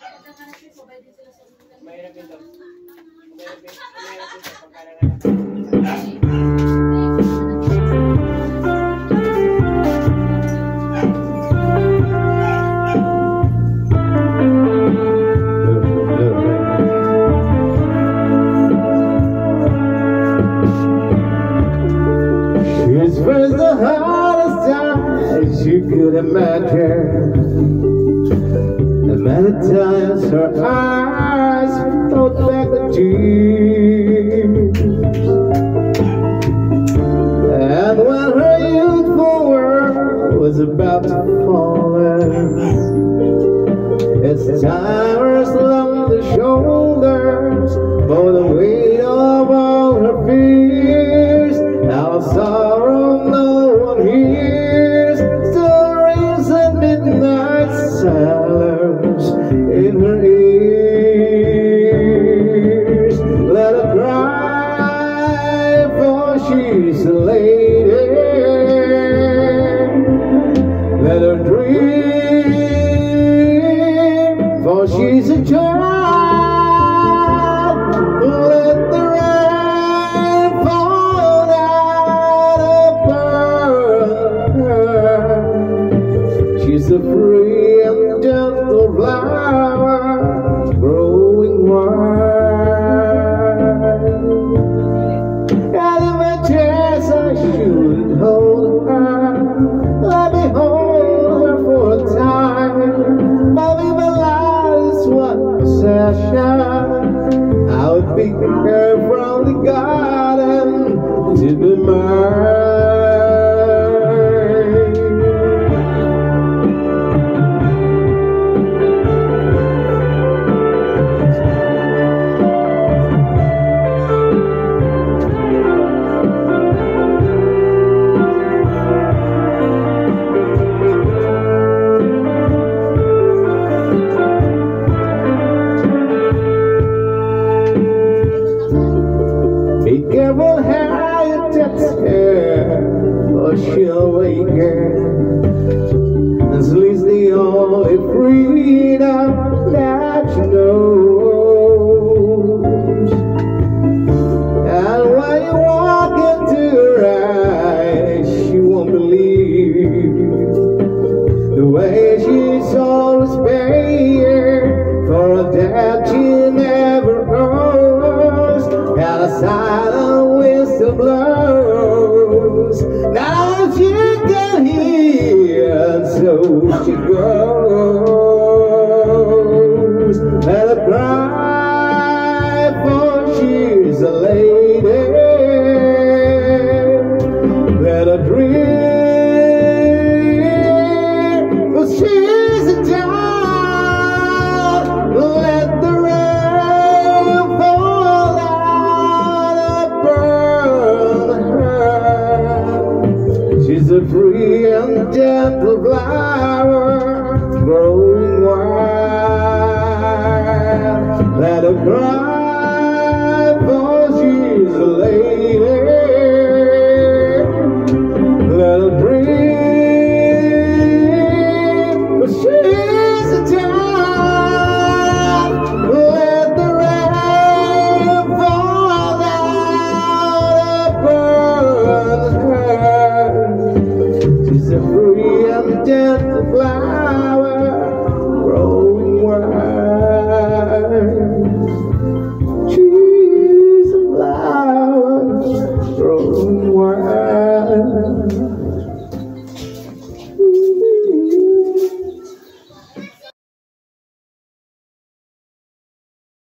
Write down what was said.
Mahirap din to. Mahirap din to pagkala na. She's first the hardest times you could imagine. And many times her eyes flowed back the tears. And when her youthful world was about to fall in, it's time her slumped the shoulders for the weight of all her fears. Now sorrow no one hears, stories and midnight silence in her ears. Let her cry, for she's a lady. Let her dream, for she's a child. Let the rain fall down upon her. She's a free and gentle flower growing wild. And in my chest I should hold her. Let me hold her for a time. Loving my life is one possession. I would pick her from the garden to be mine. Be careful how you touch her, or she'll awaken. This is the only freedom that you know. And when you walk into her eyes, she won't believe the way she's always paying for a debt she never owes. And a silent whistle blows. Now she can hear, and so she goes. Let her cry, for she's a lady. Let her dream, for she's a child. Let the rain fall down upon her. She's a free and gentle flower growing wild. Let her cry, for she's a lady. Let her dream, for she's a child. Let the rain fall down upon her. She's a free and gentle flower growing wild. She's a flower growing wild.